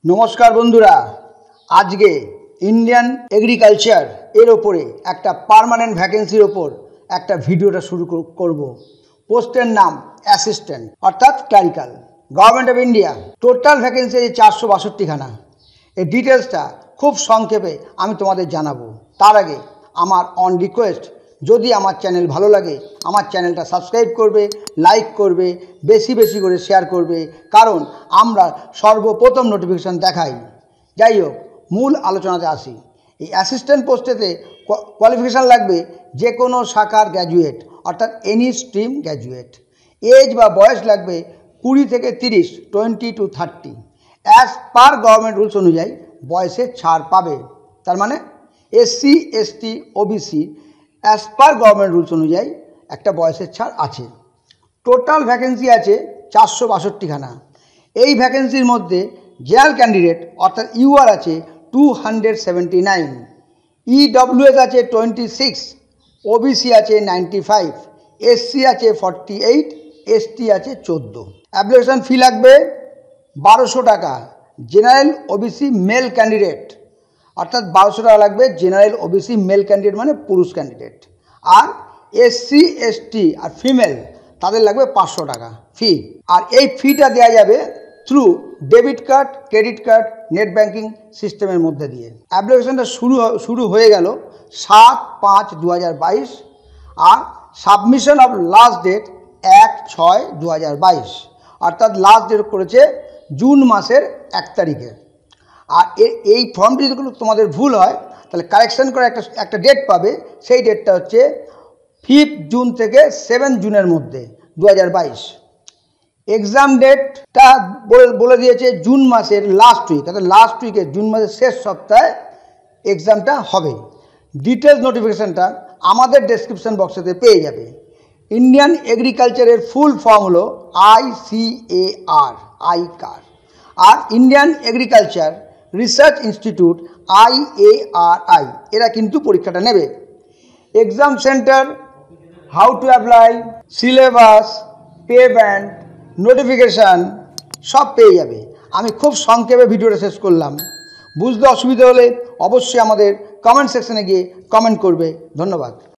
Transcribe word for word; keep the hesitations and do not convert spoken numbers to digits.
नमस्कार बंधुरा आज के इंडियन एग्रिकालचार एर ओपरे एक पार्मानेंट भैकेंसिर ओपर एक भिडियोटा शुरू करब। पोस्टर नाम असिस्टेंट अर्थात clerical government of India. Total vacancy चारशो बाषट्टी खाना। এই ডিটেলসটা खूब संक्षेपे आमी तोमादेर जानाबो। तार आगे आमार अन रिक्वेस्ट যদি আমার চ্যানেল ভালো লাগে আমার চ্যানেলটা সাবস্ক্রাইব করবে, লাইক করবে, বেশি বেশি করে শেয়ার করবে, কারণ আমরা সর্বপ্রথম নোটিফিকেশন দেখাই। যাই হোক, মূল আলোচনাতে আসি। এই অ্যাসিস্ট্যান্ট পোস্টেতে কোয়ালিফিকেশান লাগবে যে কোনো শাখার গ্র্যাজুয়েট অর্থাৎ এনি স্ট্রিম গ্র্যাজুয়েট। এজ বা বয়স লাগবে কুড়ি থেকে তিরিশ, twenty two thirty. As per government rules অনুযায়ী বয়সে ছাড় পাবে। তার মানে SC ST OBC as per government rules অনুযায়ী একটা বয়সের ছাড় আছে। টোটাল ভ্যাকেন্সি আছে চারশো বাষট্টি খানা। এই ভ্যাকেন্সির মধ্যে জেনারেল ক্যান্ডিডেট অর্থাৎ ইউআর আছে two hundred seventy nine, EWS আছে টোয়েন্টি সিক্স, ওবিসি আছে নাইনটি ফাইভ, এসসি আছে ফর্টি এইট, এসটি আছে চোদ্দো। অ্যাপ্লিকেশন ফি লাগবে বারোশো টাকা। জেনারেল ওবিসি মেল ক্যান্ডিডেট অর্থাৎ বারোশো টাকা লাগবে। জেনারেল ওবিসি মেল ক্যান্ডিডেট মানে পুরুষ ক্যান্ডিডেট। আর এসসি এসটি আর ফিমেল তাদের লাগবে পাঁচশো টাকা ফি। আর এই ফিটা দেওয়া যাবে through debit card, credit card, net banking সিস্টেমের মধ্যে দিয়ে। অ্যাপ্লিকেশনটা শুরু শুরু হয়ে গেল সাত পাঁচ দু হাজার বাইশ। আর সাবমিশন অফ লাস্ট ডেট এক ছয় দু হাজার বাইশ, অর্থাৎ লাস্ট ডেট করেছে জুন মাসের এক তারিখে। আর এই ফর্মটি যদি তোমাদের ভুল হয় তাহলে কারেকশন করে একটা একটা ডেট পাবে। সেই ডেটটা হচ্ছে ফিফথ জুন থেকে সেভেন জুনের মধ্যে দু হাজার বাইশ। এক্সাম ডেটটা বলে দিয়েছে জুন মাসের লাস্ট উইক, অর্থাৎ লাস্ট উইকে জুন মাসের শেষ সপ্তাহে এক্সামটা হবে। ডিটেলস নোটিফিকেশানটা আমাদের ডেসক্রিপশন বক্সেতে পেয়ে যাবে। ইন্ডিয়ান এগ্রিকালচারের ফুল ফর্ম হলো I C A R, ICAR. আর Indian Agriculture Research Institute I A R I এরা কিন্তু পরীক্ষাটা নেবে। Exam centre, how to apply, syllabus, pay band, notification সব পেয়ে যাবে। আমি খুব সংক্ষেপে ভিডিওটা শেষ করলাম। বুঝতে অসুবিধা হলে অবশ্যই আমাদের কমেন্ট সেকশনে গিয়ে কমেন্ট করবে। ধন্যবাদ।